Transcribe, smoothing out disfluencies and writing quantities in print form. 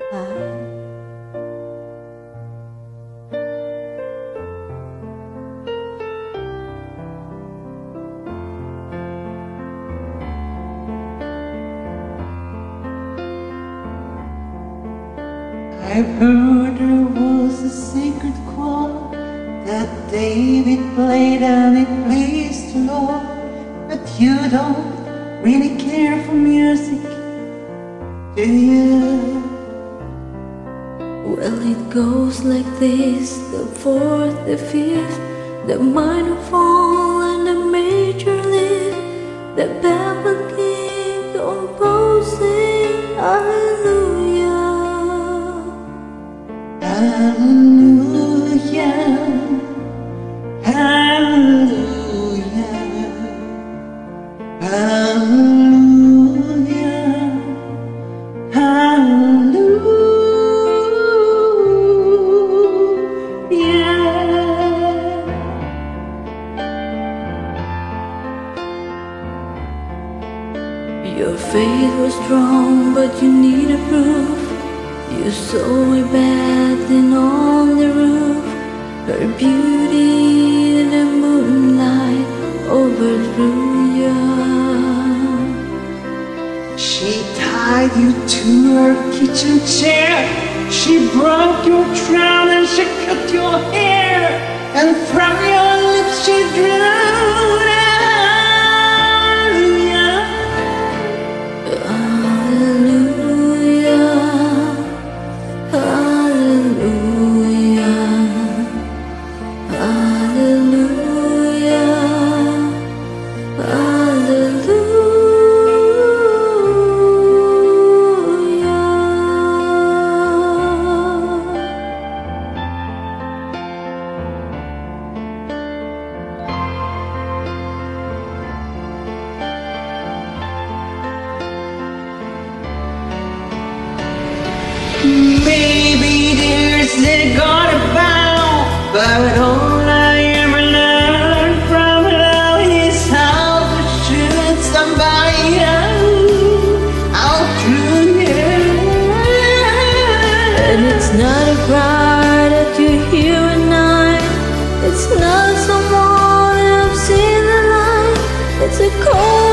I've heard there was a sacred chord that David played and it pleased the Lord. But you don't really care for music, do you? Well, it goes like this: the fourth, the fifth, the minor fall and the major lift, the baffled king composing hallelujah. Hallelujah, hallelujah, hallelujah, hallelujah. Your faith was strong, but you needed proof. You saw a bathing on the roof, her beauty in the moonlight overthrew you. She tied you to her kitchen chair, she broke your crown and she cut your hair, and from your lips she drew Maybe there's a God abound, but all I ever learned from love is how to shoot somebody out through you. And it's not a cry that you hear at night, it's not someone who's seen the light, it's a call